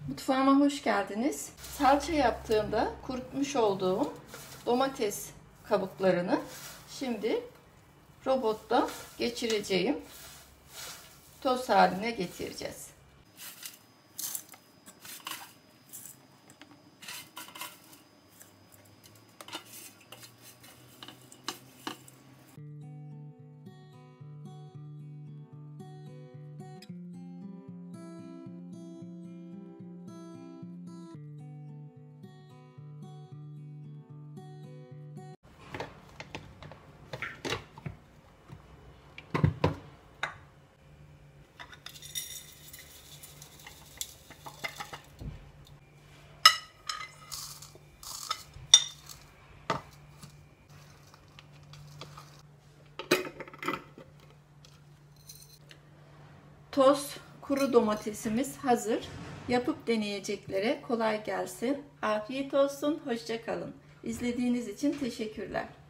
Mutfağıma hoş geldiniz. Salça yaptığımda kurutmuş olduğum domates kabuklarını şimdi robotta geçireceğim. Toz haline getireceğiz. Toz kuru domatesimiz hazır. Yapıp deneyeceklere kolay gelsin. Afiyet olsun. Hoşça kalın. İzlediğiniz için teşekkürler.